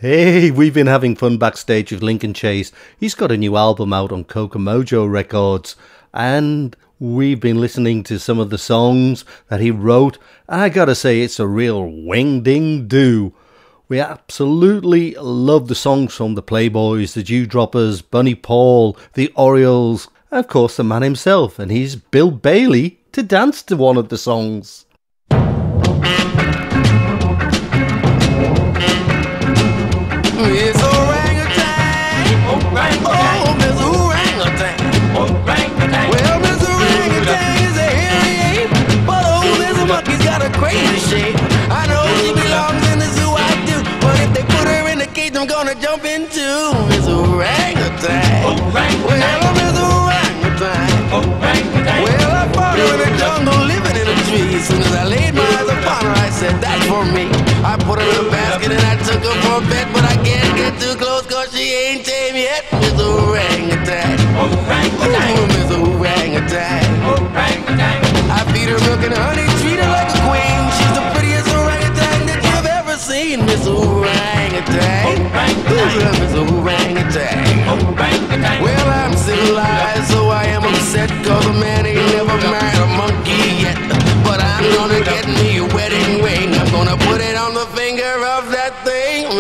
Hey, we've been having fun backstage with Lincoln Chase. He's got a new album out on Koko Mojo Records, and we've been listening to some of the songs that he wrote. I gotta say, it's a real wing-ding-do. We absolutely love the songs from the Playboys, the Dewdroppers, Bunny Paul, the Orioles, and of course the man himself, and he's Bill Bailey to dance to one of the songs. It's orangutan. Oh, Miss Orangutan. Well, Miss Orangutan is a hairy ape, but oh, Miss Monkey's got a crazy shape. I know she belongs in the zoo, I do, but if they put her in the cage, I'm gonna jump into Miss Orangutan. Well, Miss Orangutan. Well, I found her in the jungle, living in a tree. As soon as I laid my eyes upon her, I said, that's for me. I put her in a basket and I took her for a bet, but I can't get too close cause she ain't tame yet. Miss Orangutan. Ooh, Miss Orangutan. I feed her milk and honey, treat her like a queen. She's the prettiest orangutan that you've ever seen. Miss Orangutan. Ooh, Miss Orangutan. Well, I'm civilized, so I am upset cause a man ain't never married a monkey yet. But I'm gonna get me a wedding ring. I'm gonna put it on the finger of that thing.